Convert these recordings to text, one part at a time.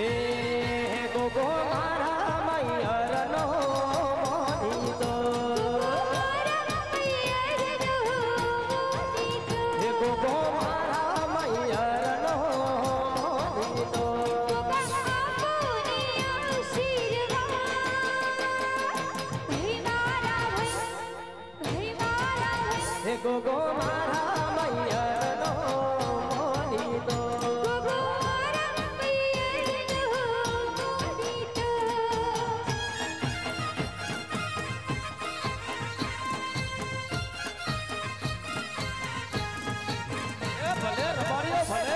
गोगो मारा मैयर नो मोनीतो गोगो मारा मैयर नो मोनीतो गोगो मारा मैयर नो मोनीतो भले रबारियो भले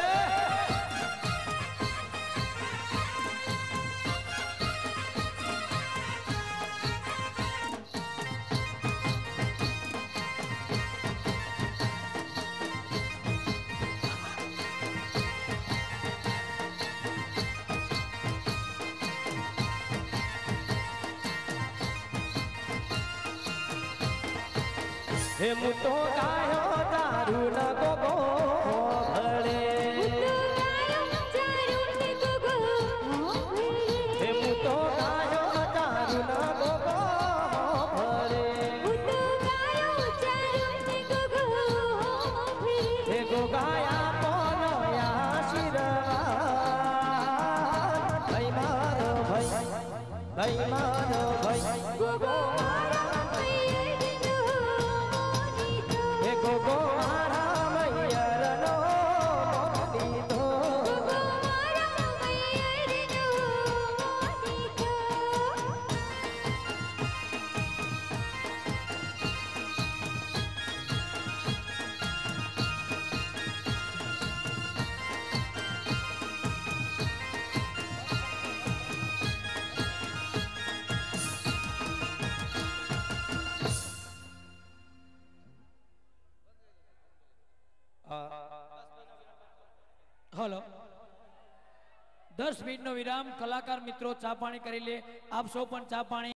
हे मुतो गायो दारू न गोगो भले हे मुतो गायो दारू न गोगो भले हे गोगाया पोनया शिरवा भाई मारो भाई मारो भाई गोगो गोगो मारा मैयर नो मोनीतो हेलो 10 मिनिटનો વિરામ કલાકાર મિત્રો ચા પાણી કરી લે આપ સૌ પણ ચા પાણી